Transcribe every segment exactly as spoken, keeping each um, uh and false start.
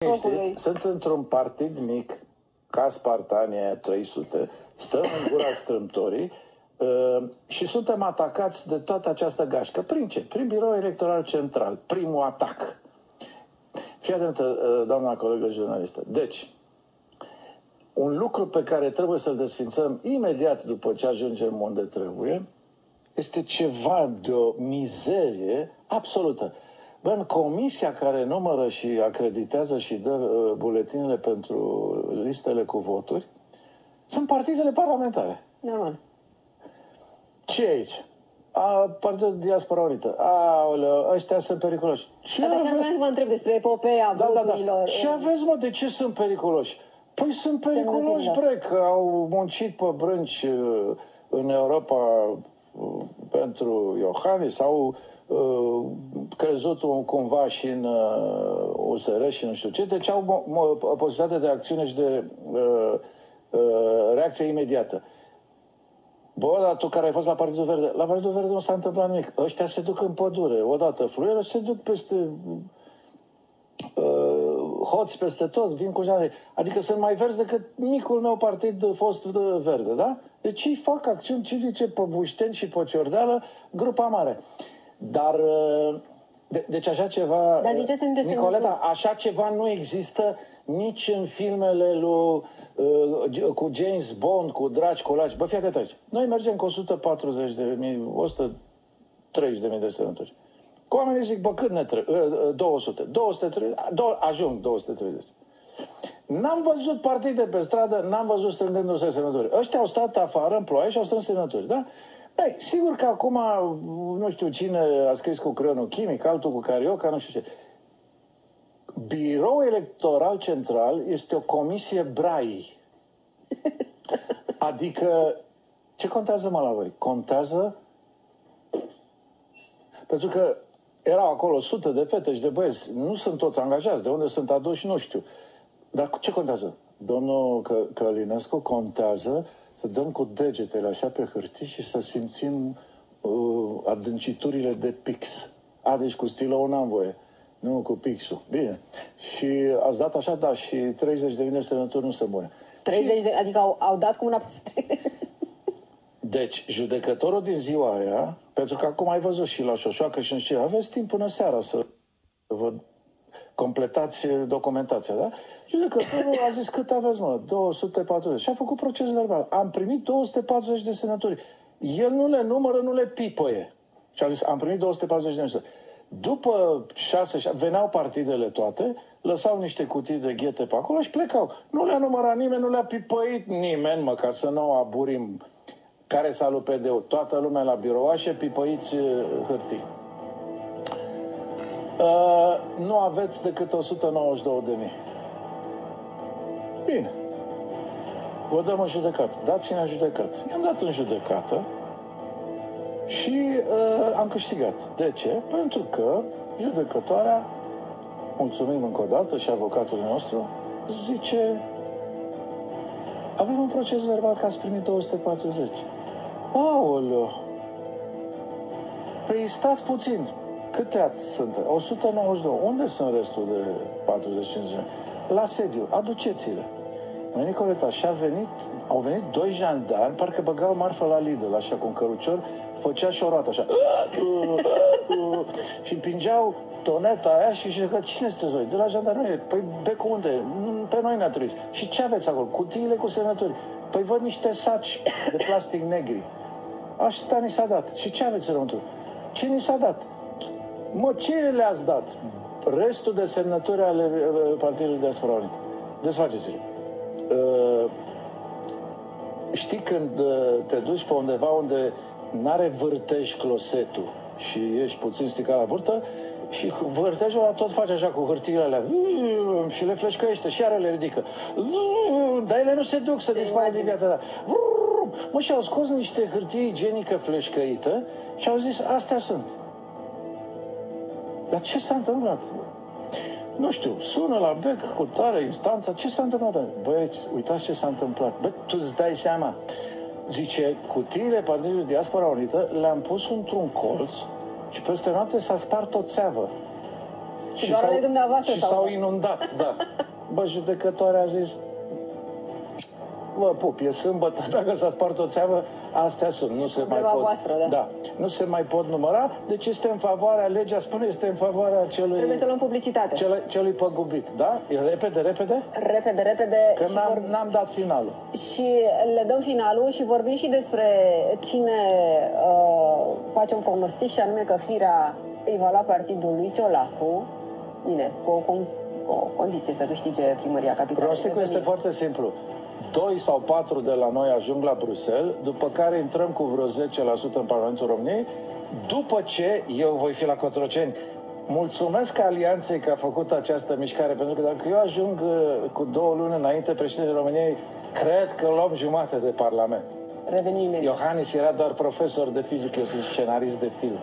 Știți, sunt într-un partid mic, ca Spartania trei sute, stăm în gura strâmtorii uh, și suntem atacați de toată această gașcă. Prin ce? Prin Biroul Electoral Central. Primul atac. Fii atentă, uh, doamna colegă jurnalistă. Deci, un lucru pe care trebuie să-l desfințăm imediat după ce ajungem unde trebuie este ceva de o mizerie absolută. Bă, în comisia care numără și acreditează și dă uh, buletinele pentru listele cu voturi, sunt partidele parlamentare. Normal. Ce e aici? A, Partidul Diaspora Unită. Aoleu, ăștia sunt periculoși. Ce Dar chiar vreau să vă întreb despre epopeea da, voturilor. Da, da. Ce aveți, mă? De ce sunt periculoși? Păi sunt periculoși, bre, că au muncit pe brânci uh, în Europa uh, pentru Iohannis, au uh, crezut un, cumva și în uh, U S R și nu știu ce, deci au o posibilitate de acțiune și de uh, uh, reacție imediată. Bă, dar tu care ai fost la Partidul Verde, la Partidul Verde nu s-a întâmplat nimic. Ăștia se duc în pădure, odată fluieră, se duc peste uh, hoți peste tot, vin cu jandarmeri. Adică sunt mai verzi decât micul meu partid fost verde, da? Deci ei fac acțiuni civice pe Bușteni și pe Ciordeală, grupa mare. Dar, de, deci așa ceva, Dar ziceți în Nicoleta, așa ceva nu există nici în filmele lui, uh, cu James Bond, cu dragi colaci. Bă, fii atent aici. Noi mergem cu o sută patruzeci de mii, o sută treizeci de mii de semnături. Cu oamenii zic, bă, cât ne trebuie? două sute. două sute treizeci, ajung două sute treizeci. N-am văzut partide pe stradă, n-am văzut strângându-se semnături. Ăștia au stat afară în ploaie și au strâns semnături, da? Băi, sigur că acum, nu știu cine a scris cu creionul chimic, altul cu carioca, nu știu ce. Biroul Electoral Central este o comisie Braille. Adică, ce contează, mă, la voi? Contează pentru că erau acolo sute de fete și de băieți. Nu sunt toți angajați. De unde sunt aduși, nu știu. Dar ce contează? Domnul Călinescu, contează să dăm cu degetele așa pe hârtii și să simțim uh, adânciturile de pix. A, deci cu stilou n-am voie. Nu cu pixul. Bine. Și ați dat așa, da, și treizeci de mii de semnături nu se bune. treizeci de, adică au, au dat cum n-a pus. Deci, judecătorul din ziua aia, pentru că acum ai văzut și la șoșoacă și nu știu, aveți timp până seara să vă completați documentația, da? Judecătorul a zis, cât aveți, mă? două sute patruzeci. Și a făcut proces verbal. Am primit două sute patruzeci de semnături. El nu le numără, nu le pipăie. Și a zis, am primit două sute patruzeci de semnături. După șase, veneau partidele toate, lăsau niște cutii de ghete pe acolo și plecau. Nu le-a numărat nimeni, nu le-a pipăit nimeni, mă, ca să nu aburim. Care salut P D-ul? Toată lumea la birouașe, pipăiți hârtii. Uh, nu aveți decât o sută nouăzeci și două de mii. Bine. Vă dăm în judecată. Dați-ne în judecată. I-am dat în judecată și uh, am câștigat. De ce? Pentru că judecătoarea, mulțumim încă o dată și avocatului nostru, zice, avem un proces verbal că ați primit două sute patruzeci. Aoleu! Păi stați puțin. Câte ați sunt? o sută nouăzeci și doi. Unde sunt restul de patruzeci cincizeci? La sediu. Aduceți-le. Măi, Nicoleta, și a venit, au venit doi jandarmi, parcă băgau marfă la Lidl, așa, cu un cărucior, făcea și o roată, așa. Și împingeau toneta aia și zice, cine sunteți voi? De la jandarmerie. Păi, becul unde? Pe noi ne-a trimis. Și ce aveți acolo? Cutiile cu semnături. Păi văd niște saci de plastic negri. Asta ni s-a dat. Și ce aveți înăuntru? Ce ni s-a dat? Mă, ce le-ați dat? Restul de semnături ale Partidului Diaspora Unită. Desfaceți-le. Uh, știi când uh, te duci pe undeva unde n-are vârtej closetul și ești puțin stricat la burtă și vârtejul ăla tot face așa cu hârtiile alea și le fleșcăiește și iară le ridică. Dar ele nu se duc să dispară din viața ta. Mă, și au scos niște hârtie igienică fleșcăită și au zis, astea sunt. Dar ce s-a întâmplat? Nu știu, sună la bec cu tare instanța, ce s-a întâmplat? Băieți, uitați ce s-a întâmplat. Bă, tu îți dai seama. Zice, cutiile Partidului Diaspora Unită le-am pus într-un colț și peste noapte s-a spart o țeavă. Și doar ale dumneavoastră și sau s-au inundat, da. Bă, judecătoarea a zis, vă pup, e sâmbătă, dacă s-a spart o țeavă, astea sunt, nu se mai pot, voastră, da. da, nu se mai pot număra, deci este în favoarea, legea spune, este în favoarea celui... Trebuie să luăm publicitate. Celui, celui păgubit, da? E repede, repede? Repede, repede. Că și n-am, vor... n-am dat finalul. Și le dăm finalul și vorbim și despre cine uh, face un pronostic, și anume că Firea îi va lua partidul lui Ciolacu, bine, cu o, cu o condiție să câștige primăria capitalei. Pronosticul este foarte simplu. Doi sau patru de la noi ajung la Bruxelles, după care intrăm cu vreo zece la sută în Parlamentul României, după ce eu voi fi la Cotroceni. Mulțumesc Alianței că a făcut această mișcare, pentru că dacă eu ajung cu două luni înainte președintele României, cred că luăm jumate de Parlament. Revenim imediat. Iohannis era doar profesor de fizică, eu sunt scenarist de film.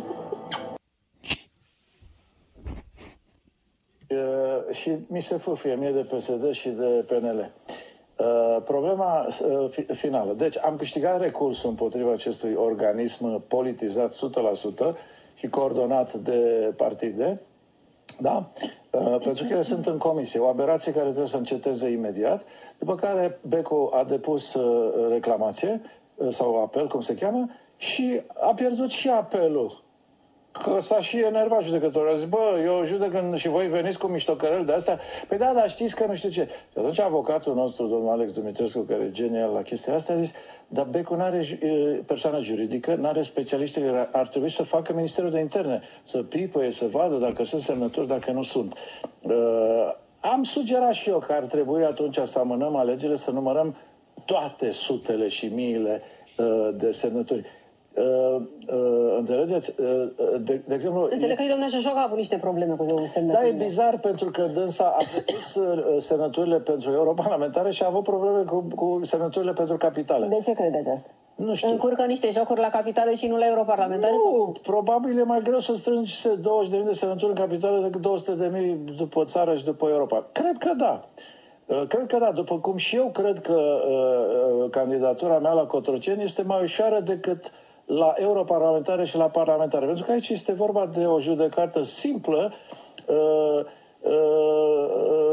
uh, și mi se fâfie mie de P S D și de P N L. Uh, problema uh, fi, finală. Deci am câștigat recursul împotriva acestui organism politizat o sută la sută și coordonat de partide, da? Uh, pentru că ele sunt în comisie. O aberație care trebuie să înceteze imediat, după care Becu a depus uh, reclamație uh, sau apel, cum se cheamă, și a pierdut și apelul. Că s-a și enervat judecătorul. A zis, bă, eu judec și voi veniți cu miștocăreli de astea. Păi da, dar știți că nu știu ce. Și atunci avocatul nostru, domnul Alex Dumitrescu, care e genial la chestia asta, a zis, dar Becu nu are persoană juridică, nu are specialiști, ar trebui să facă Ministerul de Interne, să pipăie, să vadă dacă sunt semnături, dacă nu sunt. Uh, am sugerat și eu că ar trebui atunci să amânăm alegerile, să numărăm toate sutele și miile uh, de semnături. Uh, uh, înțelegeți? Uh, de, de exemplu... Înțeleg că doamna Șoșoacă a avut niște probleme cu semnăturile. Da, e bizar pentru că dânsa a depus semnăturile pentru europarlamentare și a avut probleme cu, cu semnăturile pentru capitale. De ce credeți asta? Nu știu. Încurcă niște jocuri la capitale și nu la europarlamentare? Nu, sau? probabil e mai greu să strângi douăzeci de mii de semnături în capitale decât două sute de mii după țară și după Europa. Cred că da. Cred că da, după cum și eu cred că uh, candidatura mea la Cotroceni este mai ușoară decât la europarlamentare și la parlamentare. Pentru că aici este vorba de o judecată simplă uh, uh,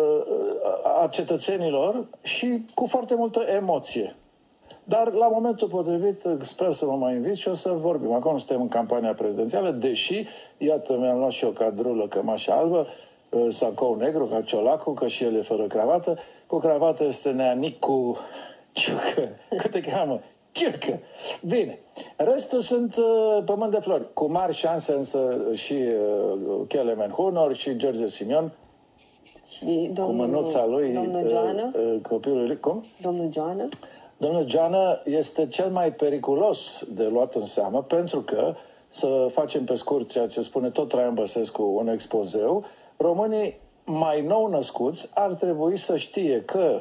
a cetățenilor și cu foarte multă emoție. Dar la momentul potrivit sper să mă mai invit și o să vorbim. Acum nu suntem în campania prezidențială, deși, iată, mi-am luat și o cadrulă, cămașă albă, sacou negru, ca Ciolacu, că și el e fără cravată. Cu cravată este Neanicu Ciucă. Cât te cheamă? Ciucă. Bine. Restul sunt uh, pământ de flori. Cu mari șanse însă și uh, Kelemen Hunor și George Simion. Și domnul, cu mânuța lui, domnul Joană. Uh, uh, copilul lui. Cum? Domnul Joană. Domnul Joană este cel mai periculos de luat în seamă, pentru că, să facem pe scurt ceea ce spune tot Traian Băsescu, un expozeu, românii mai nou născuți ar trebui să știe că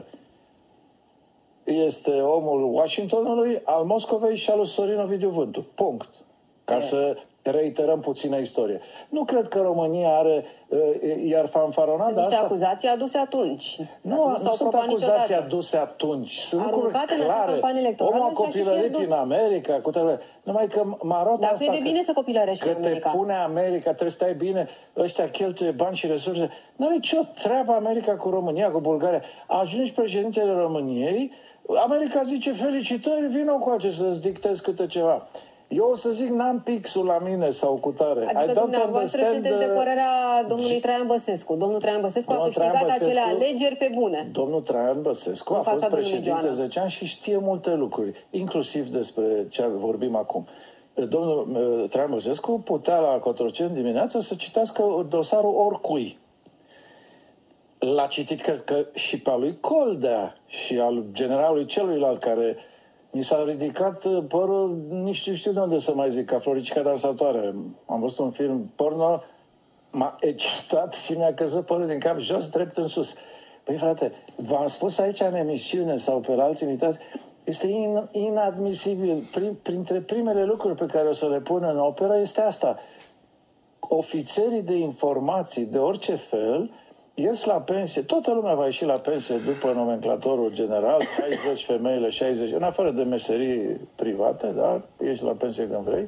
este omul Washingtonului, al Moscovei și al lui Sorin Ovidiu Vântu. Punct. Ca yeah. să reiterăm puțină istorie. Nu cred că România are, iar fanfaronada asta... Sunt niște asta... acuzații aduse atunci. Nu, nu, nu sunt acuzații niciodată. aduse atunci. Sunt lucruri clare. Omul a copilărit în America. Cu tăi... Numai că marota Dar asta... Dar e de bine să copilărești în America. Că te pune America, trebuie să stai bine, ăștia cheltuie bani și resurse. Nu are nicio treabă America cu România, cu Bulgaria. Ajungi președintele României, America zice felicitări, vină cu acest să-ți dictezi câte ceva. Eu o să zic, n-am pixul la mine sau cu tare. Adică dumneavoastră sunteți de părerea domnului Traian Băsescu. Domnul Traian Băsescu Domnul a câștigat Băsescu, acele alegeri pe bune. Domnul Traian Băsescu a fost președinte zece ani și știe multe lucruri, inclusiv despre ce vorbim acum. Domnul Traian Băsescu putea la Cotroceni dimineața să citească dosarul oricui. L-a citit, cred că, și pe al lui Coldea și al generalului celuilalt care... Mi s-a ridicat părul, nici nu știu de unde să mai zic, ca Floricica dansatoare. Am văzut un film porno, m-a excitat și mi-a căzut părul din cap jos, drept în sus. Păi frate, v-am spus aici în emisiune sau pe la alți invitați, este in, inadmisibil. Prin, printre primele lucruri pe care o să le pun în operă este asta. Ofițerii de informații de orice fel ies la pensie, toată lumea va ieși la pensie după nomenclatorul general, șaizeci femeile, șaizeci, în afară de meserii private, da, ieși la pensie când vrei,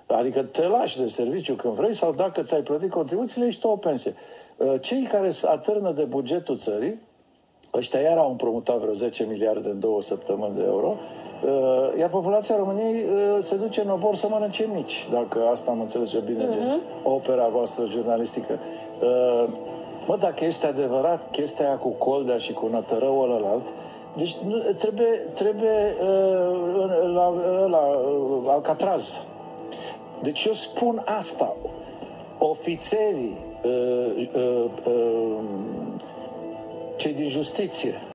Adică te lași de serviciu când vrei sau dacă ți-ai plătit contribuțiile, ești tu o pensie. Cei care se atârnă de bugetul țării, ăștia iar au împrumutat vreo zece miliarde în două săptămâni de euro, iar populația României se duce în obor să mănânce mici, dacă asta am înțeles eu bine din uh-huh. opera voastră jurnalistică. Mă, dacă este adevărat chestia aia cu Coldea și cu Nătărăul ălălalt, deci trebuie, trebuie la, la Alcatraz. Deci eu spun asta. Ofițerii, cei din justiție,